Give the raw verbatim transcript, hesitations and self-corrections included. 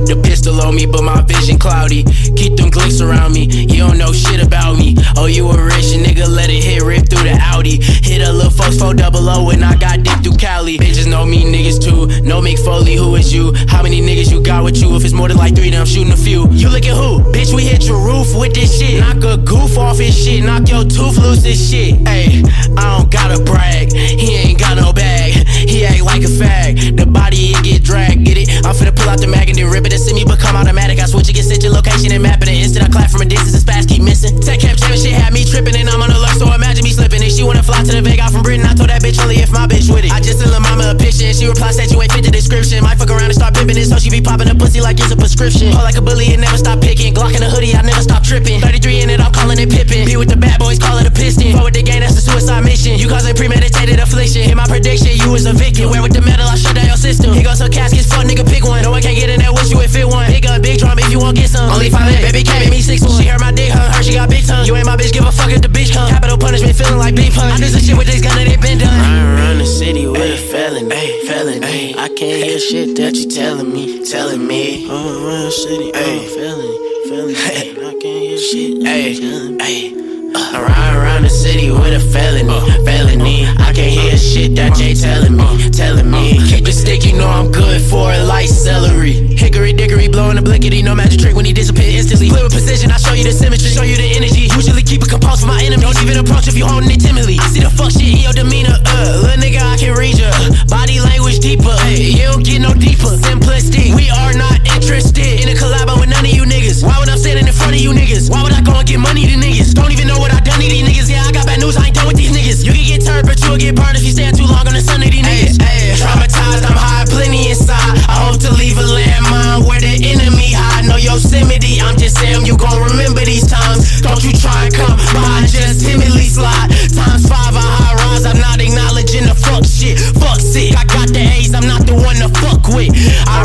the pistol on me, but my vision cloudy. Keep them glitz around me, you don't know shit about me. Oh, you a rich nigga, let it hit, rip through the Audi. Hit a little folks four double O and I got dick through Cali. Bitches know me, niggas too. No Mick Foley, who is you? How many niggas you got with you? If it's more than like three, then I'm shooting a few. You look at who? Bitch, we hit your roof with this shit. Knock a goof off his shit, knock your tooth loose this shit. Ayy, I don't gotta brag, he ain't got no bag. He act like a fag, the body it get dragged, get it? I'm finna pull out the mag and then rip it and send me become automatic. I switch it, get set your location and map it. An instant I clap from a distance and spaz keep missing. Tech cap jamming shit had me tripping and I'm on alert, so imagine me slipping. And she wanna fly to the Vegas from Britain, I told that bitch only if my bitch with it. I just sent lil' mama a picture and she replied said you ain't fit the description. Might fuck around and start pimping it, so she be popping a pussy like it's a prescription. Hold like a bully and never stop picking. Glock in a hoodie, I never stop tripping. thirty-three in it, I'm calling it pippin'. Be with the bad boys, call it a piston. Forward the game, that's a suicide mission. You causing premeditated affliction. Hit my prediction, you was a victim. Wear with the metal, I shut down your system. Here goes some caskets, fuck nigga, pick one. No one can't get in there with you if it one. Big gun, big drum, if you won't get some. Only five leg, baby can't make me six one. She heard my dick, her, her, she got big tongue. You ain't my bitch, give a fuck if the bitch come. Capital punishment, feeling like big punch. I do some shit with this gun and it been done. Run around the city with ay, a felony, ay, felony. Ay, I can't hear shit that you telling me, telling me. Run around the city, ay, felony, felony. Ay, I can't hear shit that you telling me. I ride around the city with a felony, felony. I can't hear shit that Jay telling me, telling me. Keep the stick, you know I'm good for it like celery. Hickory dickory, blowing the blickety, no magic trick when he disappear instantly. Play with precision, I show you the symmetry, show you the energy. Usually keep it composed for my enemy. Don't even approach if you holding it timidly. I see the fuck shit in your demeanor, uh, little nigga I can read ya. Body language deeper, ay, you don't get no deeper. Simplistic, we are not interested in a collabo with none of you niggas. Why would I stand in front of you niggas? Why would I go and get money to niggas? Don't even know what I done to these niggas. Yeah, I got bad news, I ain't done with these niggas. You can get turned, but you'll get burned if you stand too long on the sun of these niggas. Ay, ay, traumatized, I'm high, plenty inside. I hope to leave a landmine where the enemy hide. No Yosemite, I'm just saying you gon' remember these times. Don't you try and come by, just timidly slide. Times five, I high rise, I'm not acknowledging the fuck shit. Fuck sick, I got the A's, I'm not the one to fuck with. I